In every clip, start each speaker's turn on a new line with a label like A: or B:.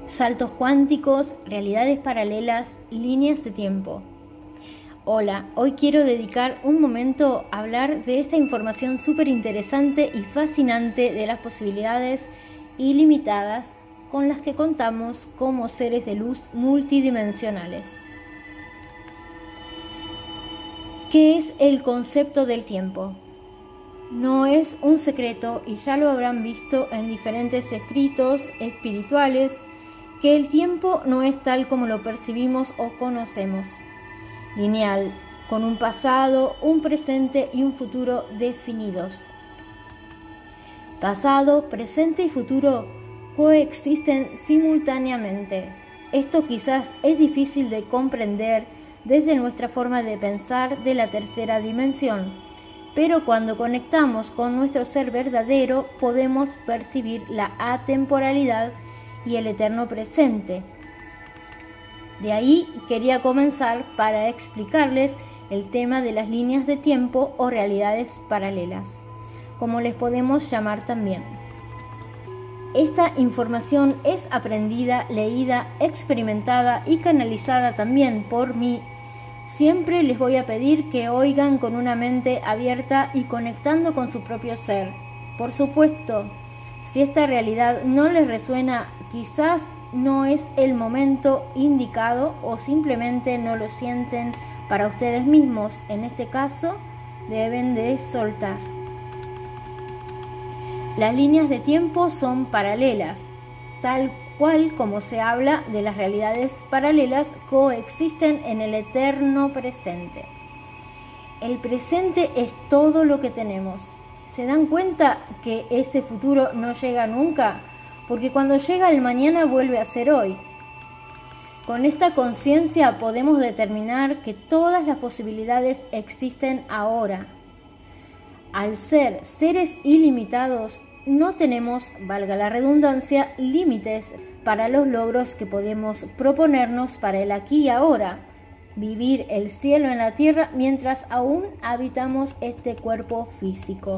A: saltos cuánticos, realidades paralelas, líneas de tiempo. Hola, hoy quiero dedicar un momento a hablar de esta información súper interesante y fascinante de las posibilidades ilimitadas con las que contamos como seres de luz multidimensionales. ¿Qué es el concepto del tiempo? No es un secreto y ya lo habrán visto en diferentes escritos espirituales que el tiempo no es tal como lo percibimos o conocemos, lineal, con un pasado, un presente y un futuro definidos. Pasado, presente y futuro coexisten simultáneamente. Esto quizás es difícil de comprender desde nuestra forma de pensar de la tercera dimensión, pero cuando conectamos con nuestro ser verdadero podemos percibir la atemporalidad y el eterno presente. De ahí quería comenzar para explicarles el tema de las líneas de tiempo o realidades paralelas, como les podemos llamar también. Esta información es aprendida, leída, experimentada y canalizada también por mí. Siempre les voy a pedir que oigan con una mente abierta y conectando con su propio ser. Por supuesto, si esta realidad no les resuena, quizás no es el momento indicado o simplemente no lo sienten para ustedes mismos. En este caso, deben de soltar. Las líneas de tiempo son paralelas, tal cual como se habla de las realidades paralelas, coexisten en el eterno presente. El presente es todo lo que tenemos. ¿Se dan cuenta que ese futuro no llega nunca? Porque cuando llega el mañana vuelve a ser hoy. Con esta conciencia podemos determinar que todas las posibilidades existen ahora. Al ser seres ilimitados, no tenemos, valga la redundancia, límites para los logros que podemos proponernos para el aquí y ahora. Vivir el cielo en la tierra mientras aún habitamos este cuerpo físico.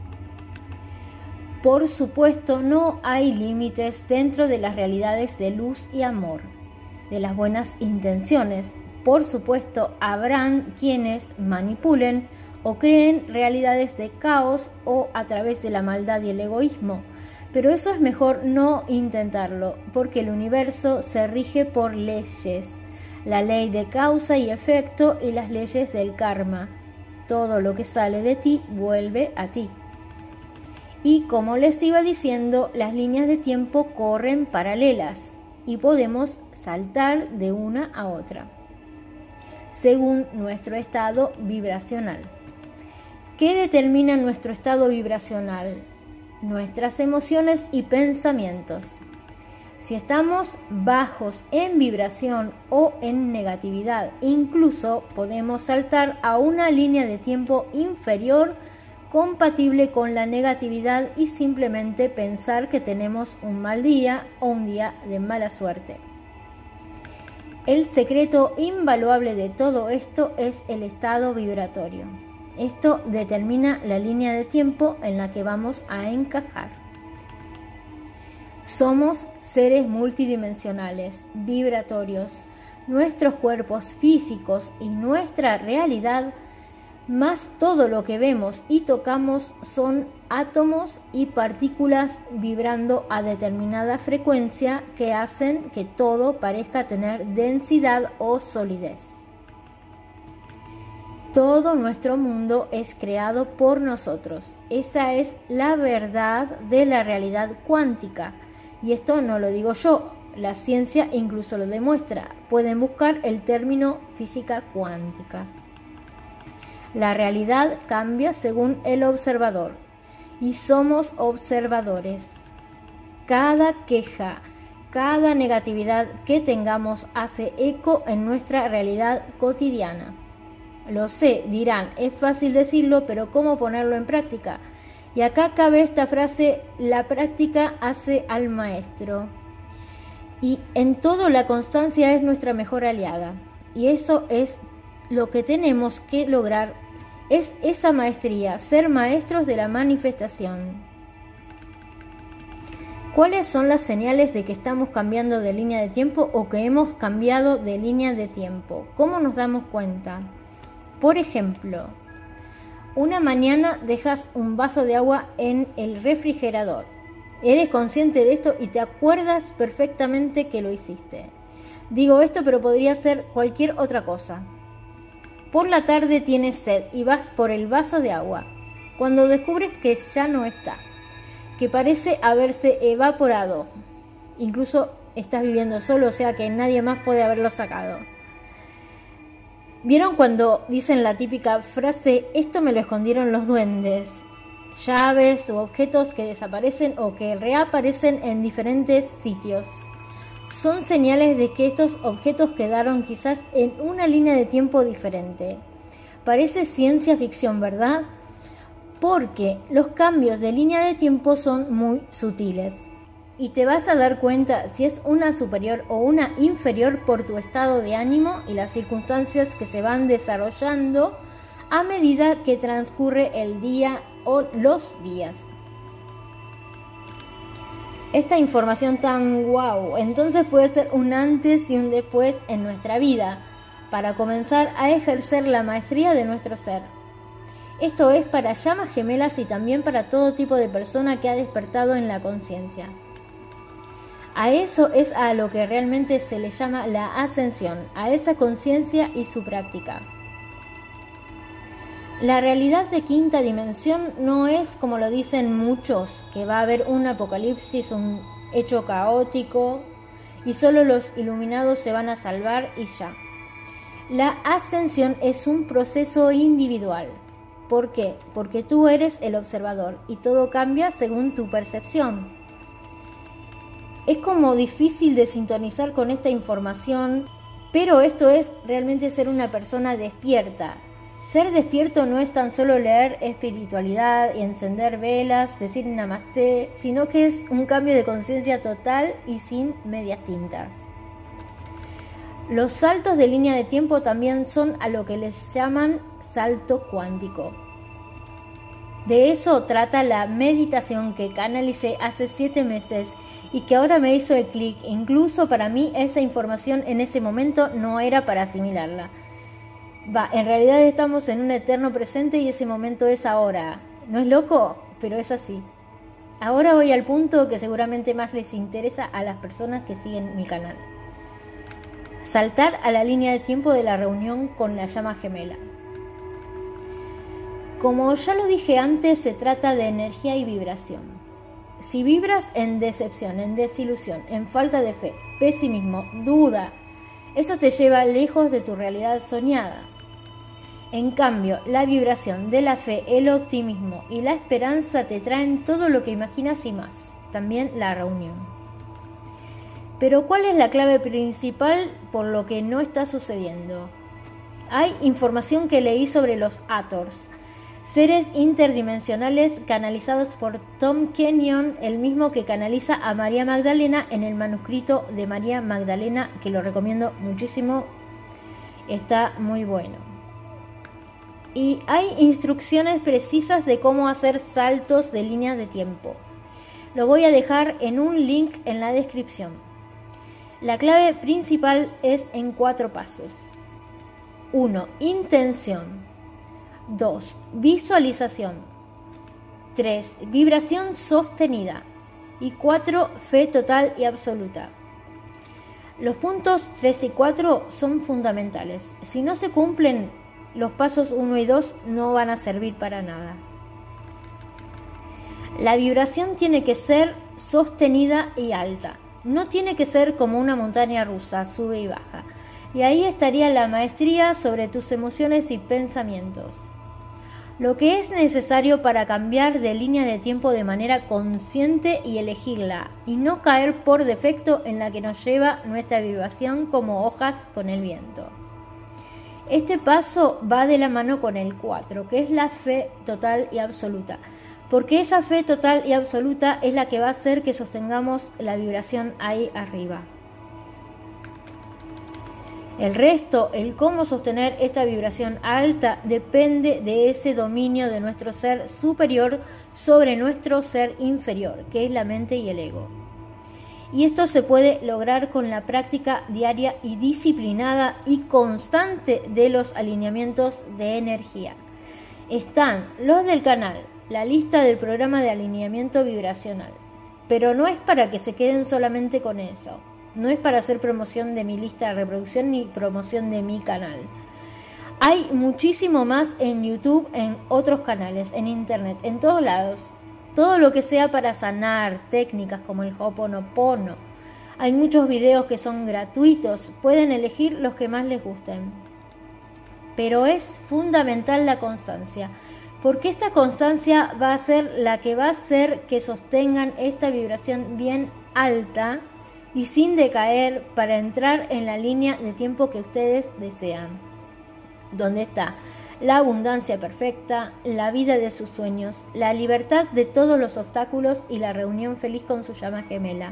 A: Por supuesto, no hay límites dentro de las realidades de luz y amor, de las buenas intenciones. Por supuesto, habrán quienes manipulen o creen realidades de caos o a través de la maldad y el egoísmo. Pero eso es mejor no intentarlo, porque el universo se rige por leyes, la ley de causa y efecto y las leyes del karma. Todo lo que sale de ti vuelve a ti. Y como les iba diciendo, las líneas de tiempo corren paralelas y podemos saltar de una a otra, según nuestro estado vibracional. ¿Qué determina nuestro estado vibracional? Nuestras emociones y pensamientos. Si estamos bajos en vibración o en negatividad, incluso podemos saltar a una línea de tiempo inferior compatible con la negatividad y simplemente pensar que tenemos un mal día o un día de mala suerte. El secreto invaluable de todo esto es el estado vibratorio. Esto determina la línea de tiempo en la que vamos a encajar. Somos seres multidimensionales, vibratorios. Nuestros cuerpos físicos y nuestra realidad, más todo lo que vemos y tocamos, son átomos y partículas vibrando a determinada frecuencia que hacen que todo parezca tener densidad o solidez. Todo nuestro mundo es creado por nosotros. Esa es la verdad de la realidad cuántica. Y esto no lo digo yo, la ciencia incluso lo demuestra. Pueden buscar el término física cuántica. La realidad cambia según el observador y somos observadores. Cada queja, cada negatividad que tengamos hace eco en nuestra realidad cotidiana. Lo sé, dirán, es fácil decirlo, pero ¿cómo ponerlo en práctica? Y acá cabe esta frase: la práctica hace al maestro. Y en todo la constancia es nuestra mejor aliada. Y eso es lo que tenemos que lograr, es esa maestría, ser maestros de la manifestación. ¿Cuáles son las señales de que estamos cambiando de línea de tiempo o que hemos cambiado de línea de tiempo? ¿Cómo nos damos cuenta? Por ejemplo, una mañana dejas un vaso de agua en el refrigerador. Eres consciente de esto y te acuerdas perfectamente que lo hiciste. Digo esto, pero podría ser cualquier otra cosa. Por la tarde tienes sed y vas por el vaso de agua, cuando descubres que ya no está, que parece haberse evaporado. Incluso estás viviendo solo, o sea que nadie más puede haberlo sacado. ¿Vieron cuando dicen la típica frase, esto me lo escondieron los duendes? Llaves u objetos que desaparecen o que reaparecen en diferentes sitios. Son señales de que estos objetos quedaron quizás en una línea de tiempo diferente. Parece ciencia ficción, ¿verdad? Porque los cambios de línea de tiempo son muy sutiles. Y te vas a dar cuenta si es una superior o una inferior por tu estado de ánimo y las circunstancias que se van desarrollando a medida que transcurre el día o los días. Esta información tan guau, entonces puede ser un antes y un después en nuestra vida, para comenzar a ejercer la maestría de nuestro ser. Esto es para llamas gemelas y también para todo tipo de persona que ha despertado en la conciencia. A eso es a lo que realmente se le llama la ascensión, a esa conciencia y su práctica. La realidad de quinta dimensión no es como lo dicen muchos, que va a haber un apocalipsis, un hecho caótico y solo los iluminados se van a salvar y ya. La ascensión es un proceso individual. ¿Por qué? Porque tú eres el observador y todo cambia según tu percepción. Es como difícil de sintonizar con esta información, pero esto es realmente ser una persona despierta. Ser despierto no es tan solo leer espiritualidad y encender velas, decir namaste, sino que es un cambio de conciencia total y sin medias tintas. Los saltos de línea de tiempo también son a lo que les llaman salto cuántico. De eso trata la meditación que canalicé hace 7 meses y que ahora me hizo el clic. Incluso para mí esa información en ese momento no era para asimilarla. En realidad estamos en un eterno presente y ese momento es ahora. ¿No es loco? Pero es así. Ahora voy al punto que seguramente más les interesa a las personas que siguen mi canal. Saltar a la línea de tiempo de la reunión con la llama gemela. Como ya lo dije antes, se trata de energía y vibración. Si vibras en decepción, en desilusión, en falta de fe, pesimismo, duda, eso te lleva lejos de tu realidad soñada. En cambio, la vibración de la fe, el optimismo y la esperanza te traen todo lo que imaginas y más, también la reunión. Pero ¿cuál es la clave principal por lo que no está sucediendo? Hay información que leí sobre los Hathors, seres interdimensionales canalizados por Tom Kenyon, el mismo que canaliza a María Magdalena en el manuscrito de María Magdalena, que lo recomiendo muchísimo, está muy bueno. Y hay instrucciones precisas de cómo hacer saltos de líneas de tiempo. Lo voy a dejar en un link en la descripción. La clave principal es en 4 pasos. 1. Intención. 2. Visualización. 3. Vibración sostenida. Y 4. Fe total y absoluta. Los puntos 3 y 4 son fundamentales. Si no se cumplen, los pasos 1 y 2 no van a servir para nada. La vibración tiene que ser sostenida y alta. No tiene que ser como una montaña rusa, sube y baja. Y ahí estaría la maestría sobre tus emociones y pensamientos. Lo que es necesario para cambiar de línea de tiempo de manera consciente y elegirla, y no caer por defecto en la que nos lleva nuestra vibración como hojas con el viento. Este paso va de la mano con el 4, que es la fe total y absoluta, porque esa fe total y absoluta es la que va a hacer que sostengamos la vibración ahí arriba. El resto, el cómo sostener esta vibración alta, depende de ese dominio de nuestro ser superior sobre nuestro ser inferior, que es la mente y el ego. Y esto se puede lograr con la práctica diaria y disciplinada y constante de los alineamientos de energía. Están los del canal, la lista del programa de alineamiento vibracional. Pero no es para que se queden solamente con eso. No es para hacer promoción de mi lista de reproducción ni promoción de mi canal. Hay muchísimo más en YouTube, en otros canales, en internet, en todos lados. Todo lo que sea para sanar, técnicas como el Ho'oponopono. Hay muchos videos que son gratuitos, pueden elegir los que más les gusten. Pero es fundamental la constancia, porque esta constancia va a ser la que va a hacer que sostengan esta vibración bien alta y sin decaer para entrar en la línea de tiempo que ustedes desean, donde está la abundancia perfecta, la vida de sus sueños, la libertad de todos los obstáculos y la reunión feliz con su llama gemela.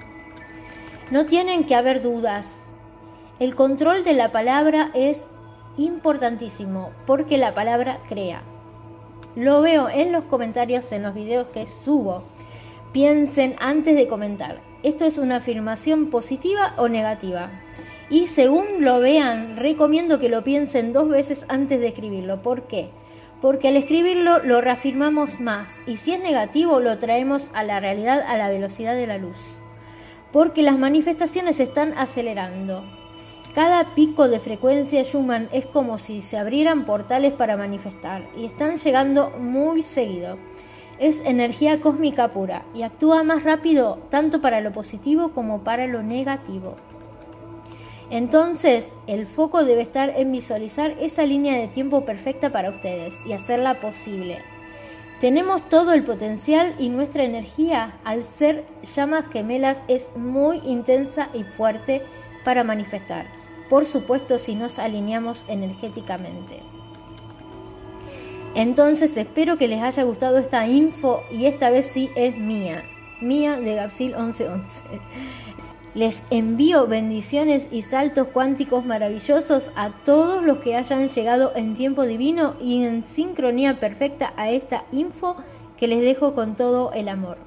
A: No tienen que haber dudas. El control de la palabra es importantísimo porque la palabra crea. Lo veo en los comentarios en los videos que subo. Piensen antes de comentar. ¿Esto es una afirmación positiva o negativa? Y según lo vean, recomiendo que lo piensen 2 veces antes de escribirlo. ¿Por qué? Porque al escribirlo lo reafirmamos más y si es negativo lo traemos a la realidad a la velocidad de la luz. Porque las manifestaciones se están acelerando. Cada pico de frecuencia Schumann es como si se abrieran portales para manifestar y están llegando muy seguido. Es energía cósmica pura y actúa más rápido tanto para lo positivo como para lo negativo. Entonces, el foco debe estar en visualizar esa línea de tiempo perfecta para ustedes y hacerla posible. Tenemos todo el potencial y nuestra energía, al ser llamas gemelas, es muy intensa y fuerte para manifestar. Por supuesto, si nos alineamos energéticamente. Entonces, espero que les haya gustado esta info y esta vez sí es mía de Gapsil 1111. Les envío bendiciones y saltos cuánticos maravillosos a todos los que hayan llegado en tiempo divino y en sincronía perfecta a esta info que les dejo con todo el amor.